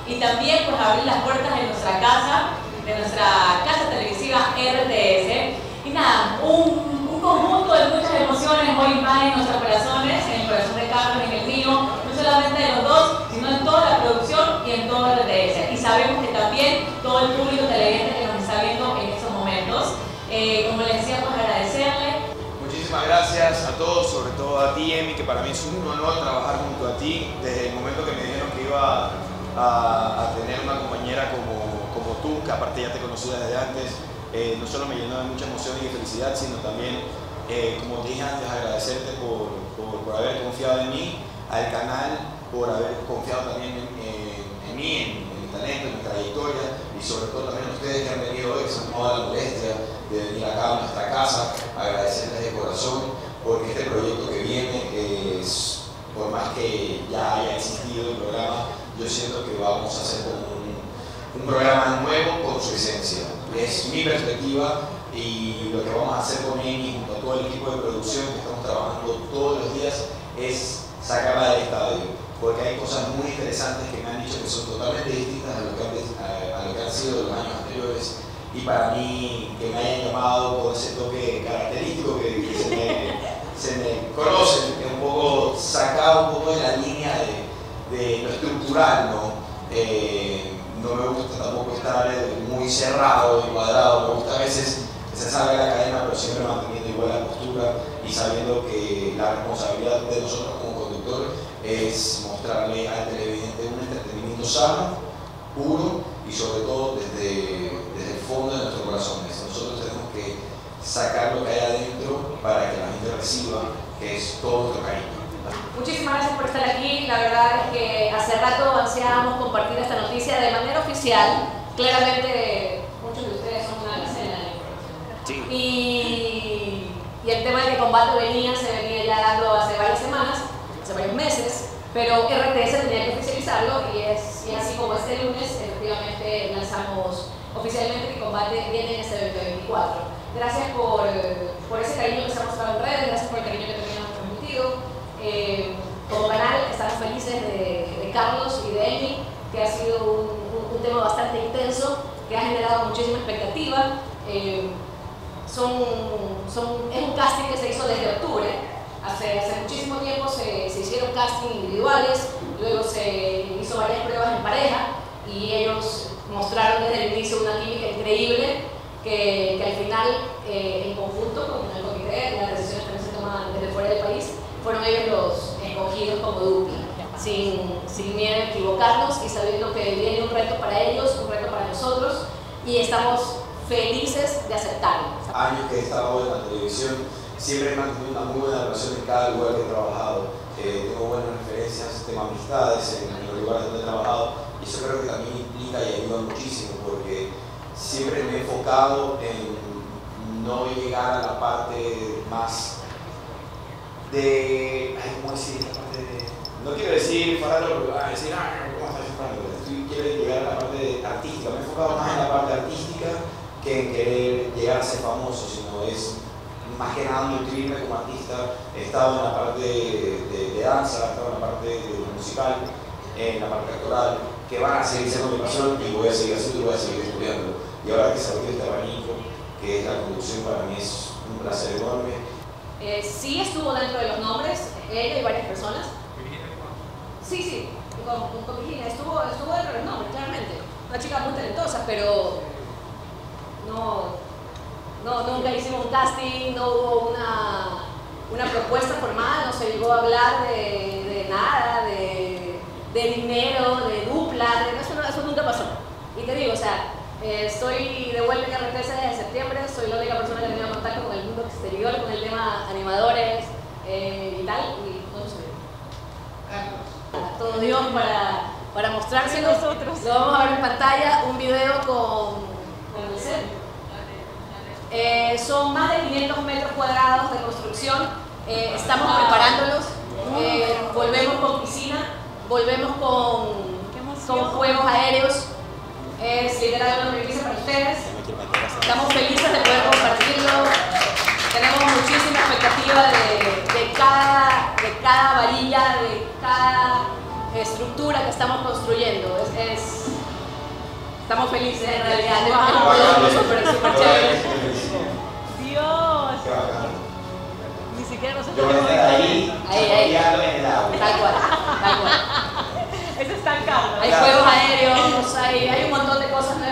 y también pues abrir las puertas de nuestra casa televisiva RTS. Y nada, un conjunto de muchas emociones hoy invaden nuestros corazones, en el corazón de Carlos y en el mío, no solamente de los dos, sino en toda la producción y en todo el RTS. Y sabemos que también todo el público televidente que nos está viendo en estos momentos. Como les decía, pues agradecerle. Muchísimas gracias a todos, sobre todo a ti, Emi, que para mí es un honor trabajar junto a ti. Desde el momento que me dijeron que iba a tener una compañera como tú, que aparte ya te conocía desde antes, no solo me llenó de mucha emoción y de felicidad, sino también, como te dije antes, agradecerte por haber confiado en mí, al canal, por haber confiado también en mí, en mi talento, en mi trayectoria, y sobre todo también a ustedes que han venido hoy, que se han tomado la molestia de venir acá a nuestra casa, agradecerles de corazón, porque este proyecto que viene es, por más que ya haya existido el programa, yo siento que vamos a hacer como un programa nuevo con su esencia. Es mi perspectiva y lo que vamos a hacer con Emi junto a todo el equipo de producción que estamos trabajando todos los días es sacarla del estadio, porque hay cosas muy interesantes que me han dicho que son totalmente distintas a lo que han sido los años anteriores, y para mí que me hayan llamado con ese toque característico que se me conoce, que un poco sacado un poco de la línea de lo estructural, ¿no? No me gusta tampoco estar muy cerrado y cuadrado, me gusta a veces que se salga de la cadena, pero siempre manteniendo igual la postura y sabiendo que la responsabilidad de nosotros como conductor es mostrarle al televidente un entretenimiento sano, puro y sobre todo desde el fondo de nuestros corazones. Nosotros tenemos que sacar lo que hay adentro para que la gente reciba, que es todo nuestro cariño. Muchísimas gracias por estar aquí. La verdad es que hace rato ansiábamos compartir esta noticia de manera oficial. Claramente muchos de ustedes son una escena de información. Sí. Y el tema de que Combate se venía ya dando hace varias semanas, hace varios meses, pero RTS tenía que oficializarlo y así como este lunes efectivamente lanzamos oficialmente que Combate viene en este 2024. Gracias por ese cariño que se ha mostrado en redes, gracias por el cariño que también hemos transmitido. Como canal estamos felices de Carlos y de Emi, que ha sido un tema bastante intenso, que ha generado muchísima expectativa. Es un casting que se hizo desde octubre. Hace muchísimo tiempo se hicieron castings individuales, luego se hizo varias pruebas en pareja y ellos mostraron desde el inicio una química increíble que al final, en conjunto con el comité, las decisiones también se toman desde fuera del país, fueron ellos los escogidos como dupla, sin miedo a equivocarnos y sabiendo que viene un reto para ellos, un reto para nosotros, y estamos felices de aceptarlo. Años que he estado en la televisión, siempre he mantenido una muy buena relación en cada lugar que he trabajado. Tengo buenas referencias, tengo amistades en los lugares donde he trabajado, y eso creo que también implica y ayuda muchísimo, porque siempre me he enfocado en no llegar a la parte más ¿cómo decir? La parte no quiero decir farándolo, ¿cómo estás farándolo? Quiero llegar a la parte artística, me he enfocado más en la parte artística que en querer llegar a ser famoso, sino es más que nada nutrirme como artista. He estado en la parte de danza, he estado en la parte musical, en la parte actoral, que van a seguir siendo mi pasión y voy a seguir haciendo y voy a seguir estudiando. Y ahora que se abrió este abanico, que es la conducción, para mí es un placer enorme. Sí estuvo dentro de los nombres, ella y varias personas. Sí, con Virginia estuvo dentro de los nombres, claramente. Una chica muy talentosa, pero nunca hicimos un casting, no hubo una propuesta formal, no se llegó a hablar de nada, de dinero, de dupla, eso nunca pasó. Y te digo, o sea, estoy de vuelta en RTS desde septiembre, soy la única persona que ha tenido contacto con el mundo exterior, con el tema animadores y tal, y no sé. Todo Dios para mostrárselos. Nosotros lo vamos a ver en pantalla, un video con el set. Son más de 500 metros cuadrados de construcción, estamos preparándolos, volvemos con piscina, volvemos con juegos aéreos. Es literal una primicia para ustedes. Estamos felices de poder compartirlo. Tenemos muchísima expectativa de cada varilla, de estructura que estamos construyendo. Estamos felices en realidad. Súper chévere. Dios. Ni siquiera nosotros. Yo voy a estar ahí, chapoteando en el agua. Tal cual. Eso es tan caro. Hay juegos aéreos, hay un montón de cosas nuevas